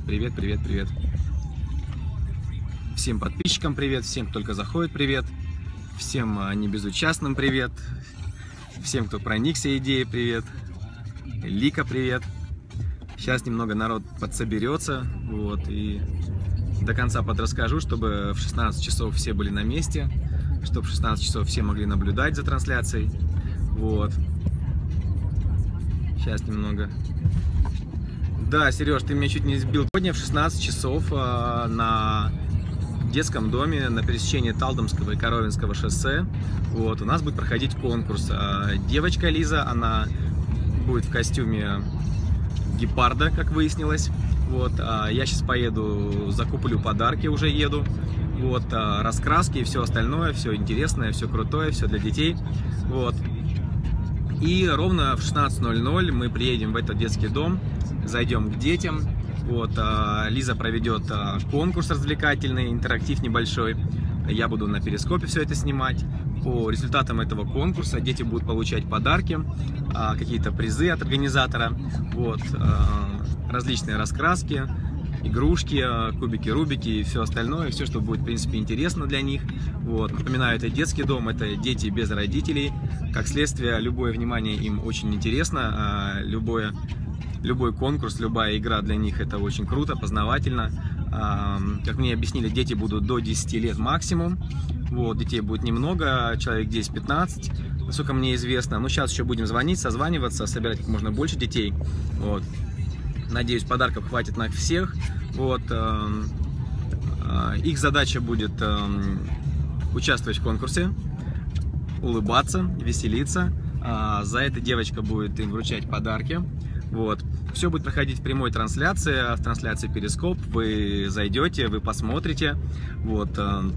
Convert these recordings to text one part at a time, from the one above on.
привет, привет, привет. Всем подписчикам привет, всем, кто только заходит, привет. Всем небезучастным привет. Всем, кто проникся идеей, привет. Лика, привет. Сейчас немного народ подсоберется, вот, и до конца подрасскажу, чтобы в 16 часов все были на месте, чтобы в 16 часов все могли наблюдать за трансляцией, вот. Сейчас немного. Да, Сереж, ты меня чуть не сбил. Сегодня в 16 часов на детском доме на пересечении Талдомского и Коровинского шоссе, вот, у нас будет проходить конкурс. Девочка Лиза, она будет в костюме гепарда, как выяснилось. Вот, я сейчас поеду, закуплю подарки, уже еду. Вот, раскраски и все остальное, все интересное, все крутое, все для детей. Вот. И ровно в 16:00 мы приедем в этот детский дом, зайдем к детям. Вот, Лиза проведет конкурс развлекательный, интерактив небольшой. Я буду на перископе все это снимать. По результатам этого конкурса дети будут получать подарки, какие-то призы от организатора. Вот, различные раскраски, игрушки, кубики, рубики и все остальное, все, что будет, в принципе, интересно для них. Вот. Напоминаю, это детский дом, это дети без родителей. Как следствие, любое внимание им очень интересно, любой конкурс, любая игра для них это очень круто, познавательно. Как мне объяснили, дети будут до 10 лет максимум. Вот, детей будет немного, человек 10-15, насколько мне известно. Но сейчас еще будем звонить, созваниваться, собирать как можно больше детей. Вот. Надеюсь, подарков хватит на всех. Вот. Их задача будет участвовать в конкурсе, улыбаться, веселиться. За это девочка будет им вручать подарки. Вот. Все будет проходить в прямой трансляции, в трансляции Перископ. Вы зайдете, вы посмотрите. Вот.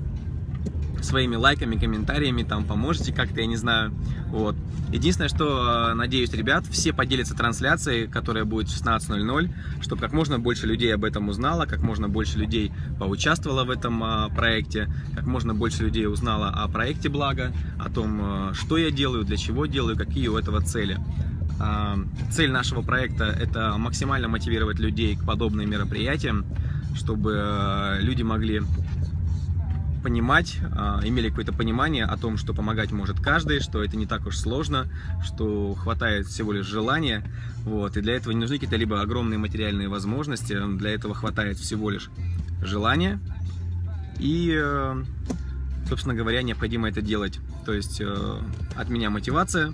Своими лайками, комментариями там поможете как-то, я не знаю. Вот. Единственное, что, надеюсь, ребят, все поделятся трансляцией, которая будет в 16:00, чтобы как можно больше людей об этом узнало, как можно больше людей поучаствовало в этом проекте, как можно больше людей узнало о проекте «Благо», о том, что я делаю, для чего делаю, какие у этого цели. Цель нашего проекта – это максимально мотивировать людей к подобным мероприятиям, чтобы люди могли понимать, имели какое-то понимание о том, что помогать может каждый, что это не так уж сложно, что хватает всего лишь желания. Вот, и для этого не нужны какие-то либо огромные материальные возможности, для этого хватает всего лишь желания. И, собственно говоря, необходимо это делать. То есть от меня мотивация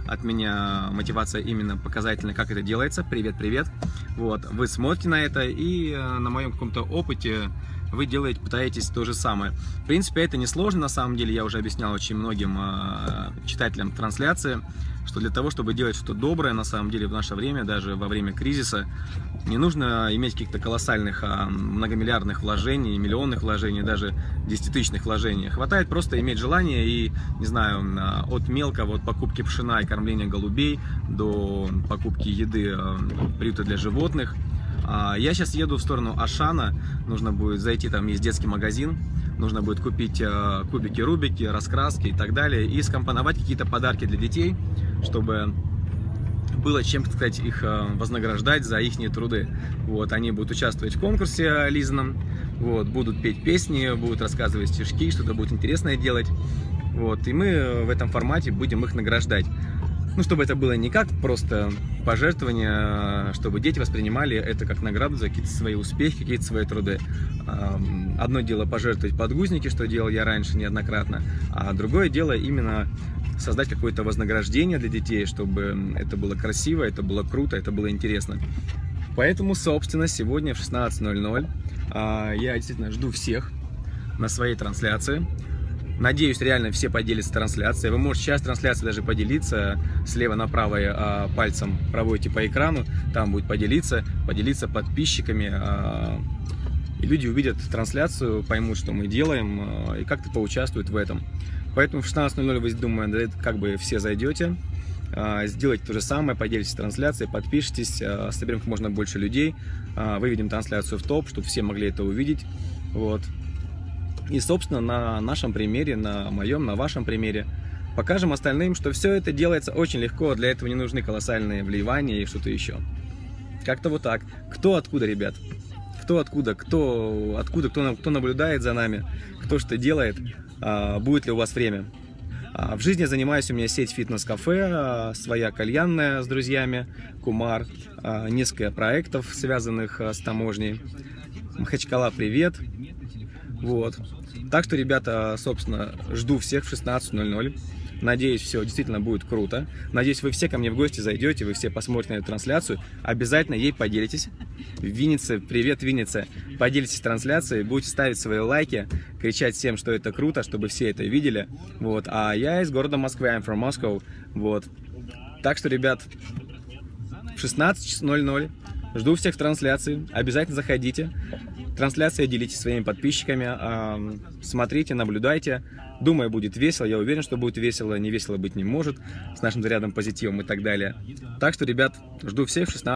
именно показательно, как это делается. Привет-привет. Вот, вы смотрите на это, и на моем каком-то опыте вы пытаетесь то же самое. В принципе, это несложно, на самом деле, я уже объяснял очень многим читателям трансляции, что для того, чтобы делать что-то доброе, на самом деле, в наше время, даже во время кризиса, не нужно иметь каких-то колоссальных многомиллиардных вложений, миллионных вложений, даже десятитысячных вложений. Хватает просто иметь желание и, не знаю, от мелкого, от покупки пшена и кормления голубей до покупки еды, приюта для животных. Я сейчас еду в сторону Ашана, нужно будет зайти, там есть детский магазин, нужно будет купить кубики, рубики, раскраски и так далее, и скомпоновать какие-то подарки для детей, чтобы было чем, так сказать, их вознаграждать за их труды. Вот, они будут участвовать в конкурсе Лизином, вот, будут петь песни, будут рассказывать стишки, что-то будет интересное делать, вот, и мы в этом формате будем их награждать. Ну, чтобы это было не как просто пожертвование, чтобы дети воспринимали это как награду за какие-то свои успехи, какие-то свои труды. Одно дело пожертвовать подгузники, что делал я раньше неоднократно, а другое дело именно создать какое-то вознаграждение для детей, чтобы это было красиво, это было круто, это было интересно. Поэтому, собственно, сегодня в 16:00 я действительно жду всех на своей трансляции. Надеюсь, реально все поделятся трансляцией. Вы можете сейчас трансляции даже поделиться, слева направо пальцем проводите по экрану, там будет поделиться подписчиками. И люди увидят трансляцию, поймут, что мы делаем, и как-то поучаствуют в этом. Поэтому в 16:00 вы, думаю, как бы все зайдете, сделайте то же самое, поделитесь трансляцией, подпишитесь, соберем как можно больше людей, выведем трансляцию в топ, чтобы все могли это увидеть. Вот. И, собственно, на нашем примере, на моем, на вашем примере покажем остальным, что все это делается очень легко, для этого не нужны колоссальные вливания и что-то еще. Как-то вот так. Кто откуда, ребят? кто откуда, кто наблюдает за нами, кто что делает, будет ли у вас время. В жизни занимаюсь, у меня сеть фитнес-кафе, своя кальянная с друзьями, Кумар, несколько проектов, связанных с таможней. Махачкала, привет. Вот. Так что, ребята, собственно, жду всех в 16:00. Надеюсь, все действительно будет круто. Надеюсь, вы все ко мне в гости зайдете, вы все посмотрите на эту трансляцию. Обязательно ей поделитесь. Винница, привет, Винница. Поделитесь трансляцией, будете ставить свои лайки, кричать всем, что это круто, чтобы все это видели. Вот. А я из города Москвы, I'm from Moscow. Вот. Так что, ребят, в 16:00 жду всех в трансляции. Обязательно заходите. Трансляция делитесь своими подписчиками. Смотрите, наблюдайте. Думаю, будет весело. Я уверен, что будет весело. Не весело быть не может. С нашим зарядом позитивом и так далее. Так что, ребят, жду всех в 16:00.